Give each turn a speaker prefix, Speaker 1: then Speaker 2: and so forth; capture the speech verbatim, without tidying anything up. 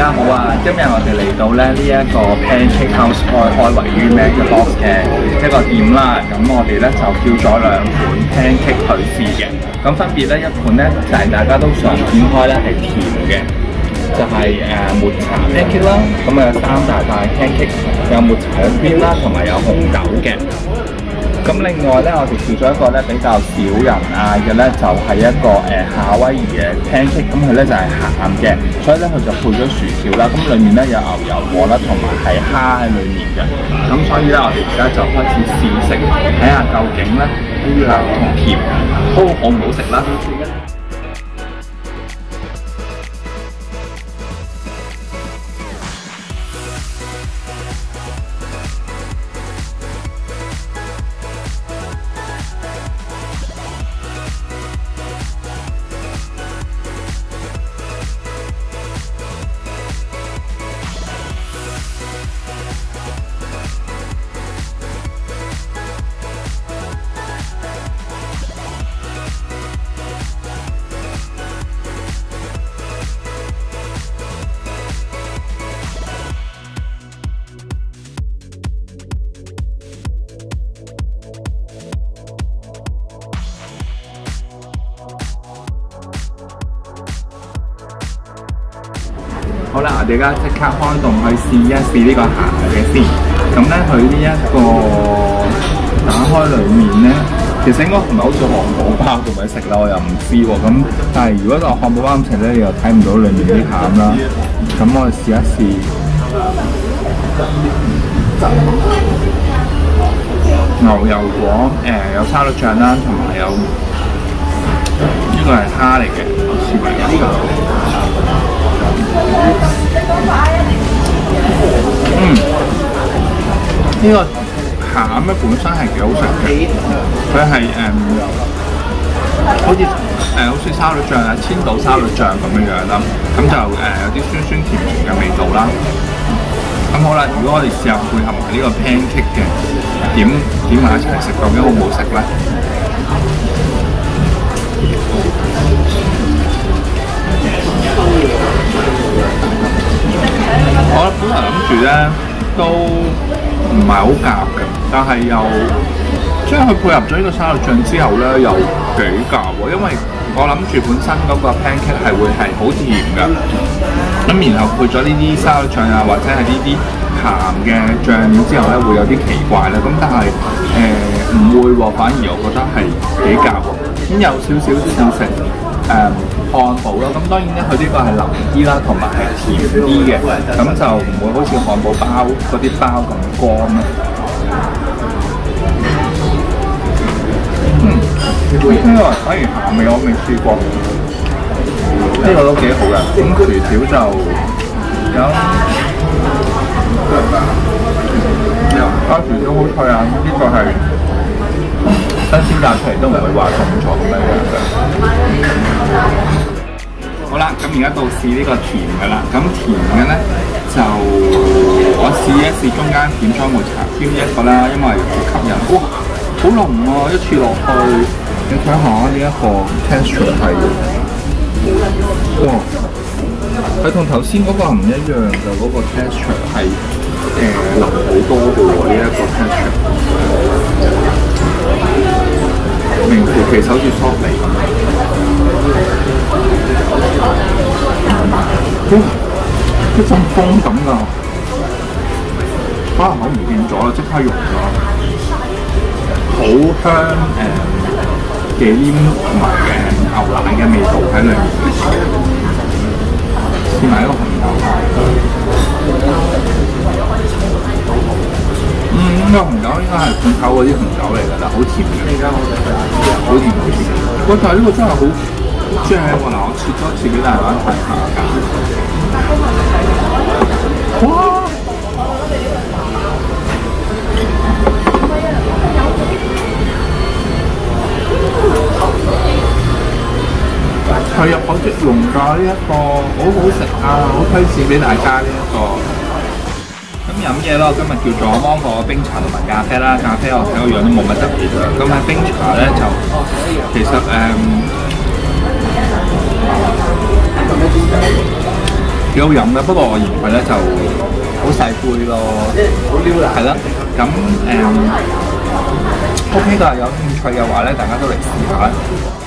Speaker 1: 家好啊！今日我哋嚟到咧呢一個 Pancake House 開開位於 MegaBox 嘅一個店啦。咁我哋咧就叫咗兩款 pancake 去試嘅。咁分別咧一款咧就係、是、大家都常見開咧係甜嘅，就係、是、誒、呃、抹茶 pancake 啦。咁啊有三大塊 pancake， 有抹茶嘅 cream 啦，同埋有紅豆嘅。咁另外咧，我哋叫咗一個咧比較少人嗌嘅咧，就係、是、一個誒、呃、夏威夷嘅 pancake， 咁佢咧就係、是、鹹嘅，所以咧佢就配咗薯條啦。咁裡面咧有牛油果啦，同埋係蝦喺裡面嘅。咁所以咧，我哋而家就開始試食，睇下究竟咧鹹同甜都好唔好食啦。好啦，我哋而家即刻開動去試一試呢個鹹嘅先。咁咧，佢呢一個打開裡面咧，其實應該唔係好似漢堡包咁樣食啦，我又唔知喎。咁但係如果當漢堡包咁食咧，你又睇唔到裡面啲餡啦。咁我哋試一試。牛油果誒、呃、有沙律醬啦，同埋有呢、這個係蝦嚟嘅，我試埋呢個。嗯，呢、這個餡咧本身係幾好食嘅，佢係誒好似誒、呃、好似沙律醬啊，千島沙律醬咁樣樣啦，咁就誒、呃、有啲酸酸甜甜嘅味道啦。咁好啦，如果我哋試下配合埋呢個 pancake 嘅，點點埋一齊食，究竟好唔好食咧？我本來諗住咧都唔係好夾嘅，但係又將佢配合咗呢個沙律醬之後咧，又幾夾喎。因為我諗住本身嗰個 pancake 係會係好甜嘅，咁然後配咗呢啲沙律醬啊，或者係呢啲鹹嘅醬料之後咧，會有啲奇怪啦。咁但係誒唔會喎，反而我覺得係幾夾喎。咁有少少似食誒漢堡啦，咁當然咧佢呢個係腍啲啦，同埋係甜啲嘅，咁就唔會好似漢堡包嗰啲包咁乾啦。嗯，呢個反而鹹味我未試過，呢、這個都幾好嘅。咁薯條就有啊薯條好脆啊，呢、這個係新鮮炸出嚟都唔會話重重咁樣嘅。好啦，咁而家到試呢個甜嘅啦。咁甜嘅咧就我試一試中間點咗抹茶 cream 一個啦，因為好吸引。哇，好濃啊！一次落去，你睇下呢一個 texture 係，哇，佢同頭先嗰個唔一樣嘅，嗰、那個 texture 係誒腍好多嘅喎，呢、這、一個 texture。名副其實好似梳皮咁，哇！一陣風咁㗎，可能口唔見咗啦，即刻溶咗，好香誒忌廉同埋嘅牛奶嘅味道喺裏面，試埋一個紅豆。嗯，呢、這個紅豆應該係罐頭嗰啲紅豆嚟㗎啦，好甜嘅，好甜好甜。哇！但係呢個真係好正喎！嗱，我切多一次俾大家睇下㗎。哇！係入口即溶㗎，呢一個好好食啊！好推薦俾大家呢、這、一個。咁飲嘢咯，今日叫做芒果冰茶同埋咖啡啦。咖啡我睇個樣都冇乜特別嘅，咁喺冰茶咧就其實誒、嗯、 幾好飲嘅，不過我嫌佢咧就好細杯咯，係啦，咁誒 OK 㗎，有興趣嘅話咧，大家都嚟試下。